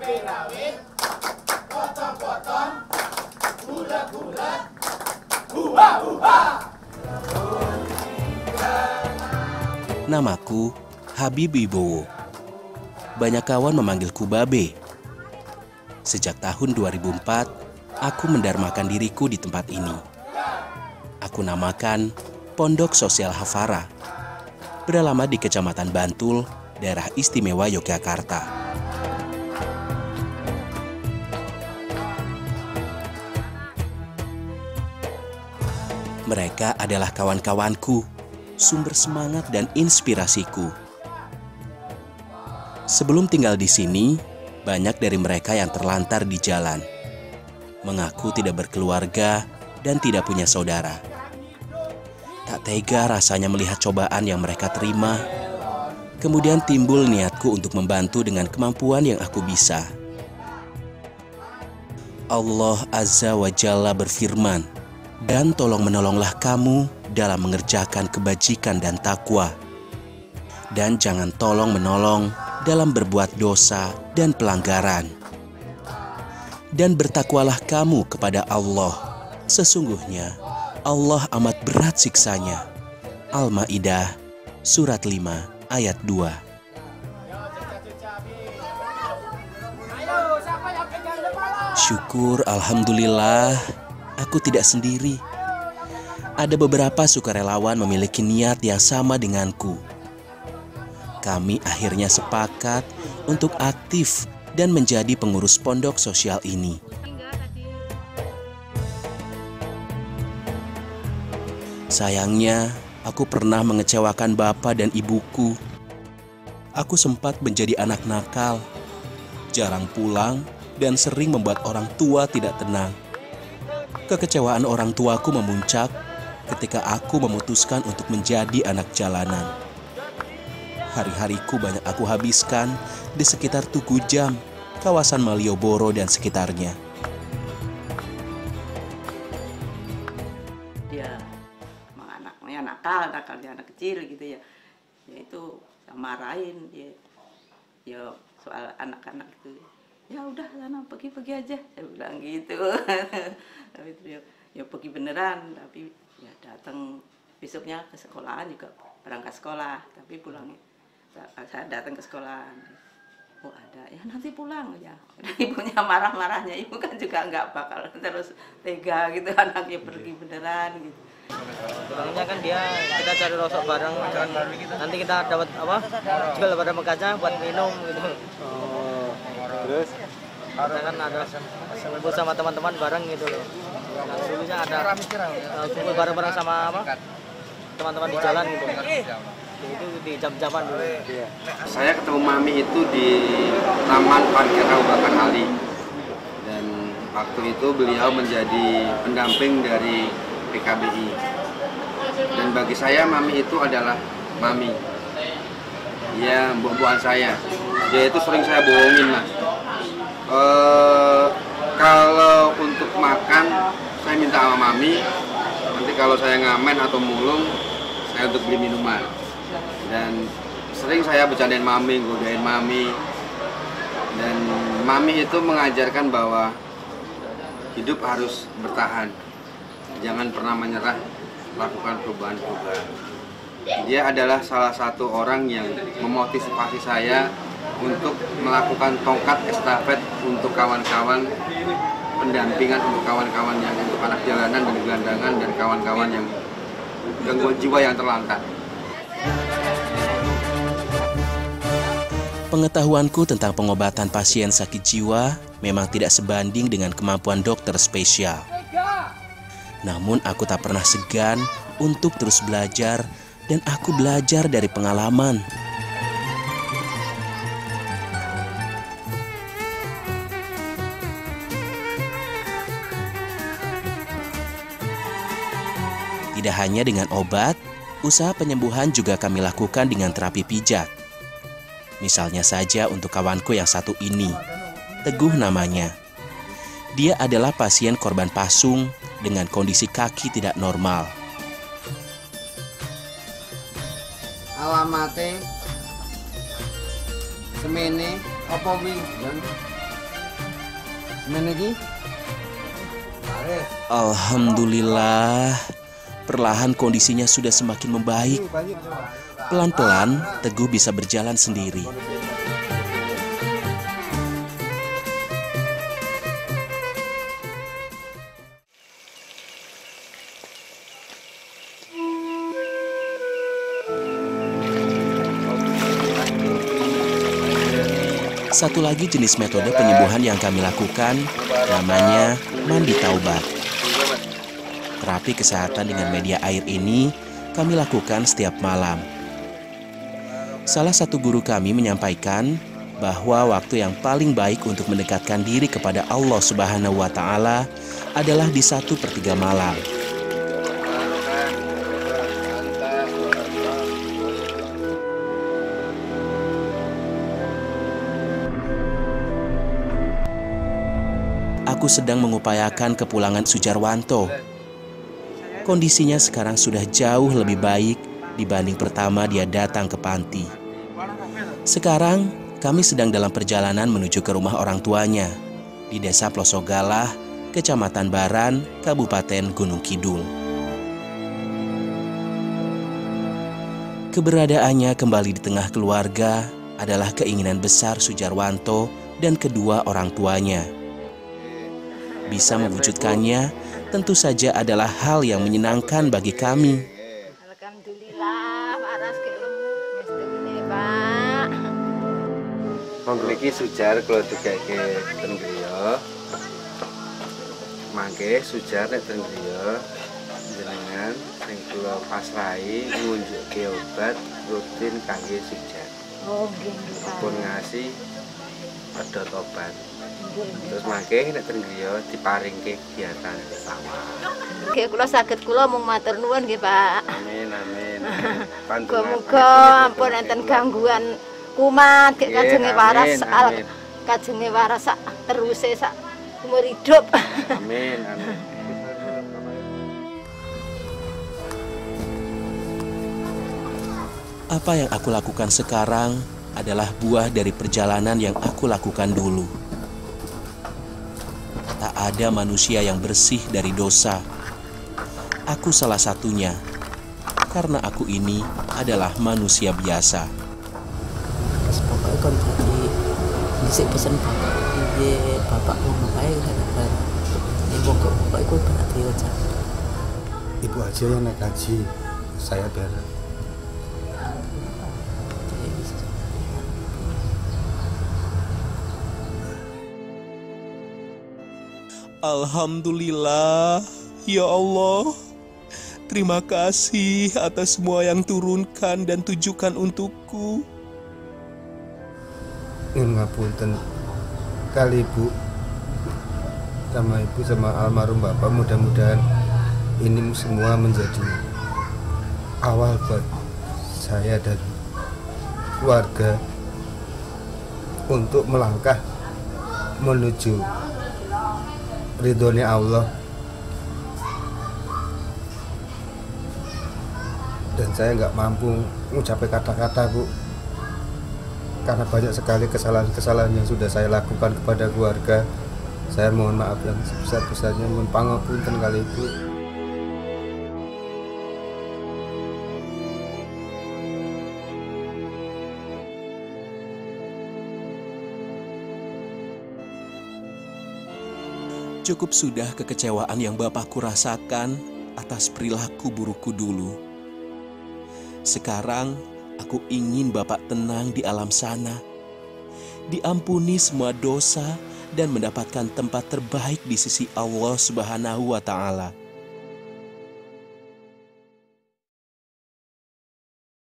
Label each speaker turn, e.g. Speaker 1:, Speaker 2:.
Speaker 1: Namaku Habib Wibowo. Banyak kawan memanggilku Babe. Sejak tahun 2004, aku mendarmakan diriku di tempat ini. Aku namakan Pondok Sosial Hafara. Beralamat di Kecamatan Bantul, Daerah Istimewa Yogyakarta. Mereka adalah kawan-kawanku, sumber semangat dan inspirasiku. Sebelum tinggal di sini, banyak dari mereka yang terlantar di jalan, mengaku tidak berkeluarga dan tidak punya saudara. Tak tega rasanya melihat cobaan yang mereka terima. Kemudian timbul niatku untuk membantu dengan kemampuan yang aku bisa. Allah Azza wa Jalla berfirman, "Dan tolong menolonglah kamu dalam mengerjakan kebajikan dan takwa. Dan jangan tolong menolong dalam berbuat dosa dan pelanggaran. Dan bertakwalah kamu kepada Allah. Sesungguhnya Allah amat berat siksanya." Al-Maidah surat 5 ayat 2. Syukur alhamdulillah, aku tidak sendiri. Ada beberapa sukarelawan memiliki niat yang sama denganku. Kami akhirnya sepakat untuk aktif dan menjadi pengurus pondok sosial ini. Sayangnya, aku pernah mengecewakan bapak dan ibuku. Aku sempat menjadi anak nakal, jarang pulang, dan sering membuat orang tua tidak tenang. Kekecewaan orang tuaku memuncak ketika aku memutuskan untuk menjadi anak jalanan. Hari-hariku banyak aku habiskan di sekitar Tugu Jam, kawasan Malioboro dan sekitarnya.
Speaker 2: Dia emang anaknya nakal dia anak kecil gitu ya. Ya itu marahin dia. Ya soal anak-anak itu. Ya udah sana pergi aja, saya bilang gitu. Tapi itu ya pergi beneran, tapi ya datang besoknya ke sekolahan juga berangkat sekolah, tapi pulangnya saya datang ke sekolah. Oh ada, ya nanti pulang ya. Ibunya marah-marahnya, ibu kan juga nggak bakal terus tega gitu anaknya pergi beneran gitu.
Speaker 3: Sebenarnya kan kita cari rosok bareng, nanti kita dapat apa? Jual pada bekasnya buat minum gitu.
Speaker 4: Terus
Speaker 3: kita kan ada kumpul sama teman-teman bareng gitu loh. Nah, dulunya ada kumpul bareng-bareng sama apa? Teman-teman di jalan gitu. Itu di jam-jaman dulu.
Speaker 4: saya ketemu Mami itu di Taman Parkir Kabupaten Ali. Dan waktu itu beliau menjadi pendamping dari PKBI. Dan bagi saya Mami itu adalah Mami. Dia buah-buahan saya. Dia itu sering saya bohongin, Mas. Kalau untuk makan saya minta sama Mami. Nanti kalau saya ngamen atau mulung, saya untuk beli minuman. Dan sering saya bercandain Mami, godain Mami. Dan Mami itu mengajarkan bahwa hidup harus bertahan. Jangan pernah menyerah, lakukan perubahan-perubahan. Dia adalah salah satu orang yang memotivasi saya untuk melakukan tongkat estafet untuk kawan-kawan, pendampingan untuk kawan-kawan yang untuk anak jalanan dan gelandangan dan kawan-kawan yang gangguan jiwa yang terlantar.
Speaker 1: Pengetahuanku tentang pengobatan pasien sakit jiwa memang tidak sebanding dengan kemampuan dokter spesial. Namun aku tak pernah segan untuk terus belajar, dan aku belajar dari pengalaman. Tidak hanya dengan obat, usaha penyembuhan juga kami lakukan dengan terapi pijat. Misalnya saja untuk kawanku yang satu ini, Teguh namanya. Dia adalah pasien korban pasung dengan kondisi kaki tidak normal.
Speaker 5: Alamate semene apa wi?
Speaker 1: Alhamdulillah, perlahan kondisinya sudah semakin membaik. Pelan-pelan, Teguh bisa berjalan sendiri. Satu lagi jenis metode penyembuhan yang kami lakukan, namanya mandi taubat. Terapi kesehatan dengan media air ini kami lakukan setiap malam. Salah satu guru kami menyampaikan bahwa waktu yang paling baik untuk mendekatkan diri kepada Allah Subhanahu wa Ta'ala adalah di 1/3 malam. Aku sedang mengupayakan kepulangan Sujarwanto. Kondisinya sekarang sudah jauh lebih baik dibanding pertama dia datang ke panti. Sekarang kami sedang dalam perjalanan menuju ke rumah orang tuanya di Desa Plosogalah, Kecamatan Baran, Kabupaten Gunung Kidul. Keberadaannya kembali di tengah keluarga adalah keinginan besar Sujarwanto dan kedua orang tuanya. Bisa mewujudkannya tentu saja adalah hal yang menyenangkan bagi kami.
Speaker 5: Alhamdulillah, waras ke ini, Pak.
Speaker 4: Mengkliki Sujar kalau juga ke Tenggriyo, mangke Sujar nek Tenggriyo jenengan sing kula pasrahi ngunjuk ke obat rutin kangge Sujar.
Speaker 5: Oh, nggih, Pak.
Speaker 4: Pun ngasih pedot obat. Terus mangke nek Tenggriyo diparingke kegiatan sawah.
Speaker 5: Nggih, kula saged kula mung matur nuwun nggih, Pak.
Speaker 4: Amin amin.
Speaker 5: Muga-muga ampun enten gangguan kumat kek kajenge waras kajenge waras sak teruse sak umur hidup.
Speaker 4: Amin amin.
Speaker 1: Apa yang aku lakukan sekarang adalah buah dari perjalanan yang aku lakukan dulu. Tak ada manusia yang bersih dari dosa. Aku salah satunya, karena aku ini adalah manusia biasa.
Speaker 6: Pokoknya kan tadi disik pesan bapak mau ngapain kan ibu kok bapak ikut berarti aja.
Speaker 7: Ibu aja yang naik haji, saya biar.
Speaker 1: Alhamdulillah, ya Allah. Terima kasih atas semua yang turunkan dan tujukan untukku.
Speaker 7: Ngapunten kali ibu sama ibu sama almarhum bapak, mudah-mudahan ini semua menjadi awal buat saya dan keluarga untuk melangkah menuju ridhonya Allah. Dan saya nggak mampu mengucapkan kata-kata, Bu, karena banyak sekali kesalahan-kesalahan yang sudah saya lakukan kepada keluarga. Saya mohon maaf yang sebesar-besarnya, mohon pangapunten kali Ibu.
Speaker 1: Cukup sudah kekecewaan yang Bapakku rasakan atas perilaku burukku dulu. Sekarang aku ingin Bapak tenang di alam sana, diampuni semua dosa dan mendapatkan tempat terbaik di sisi Allah Subhanahu wa Ta'ala.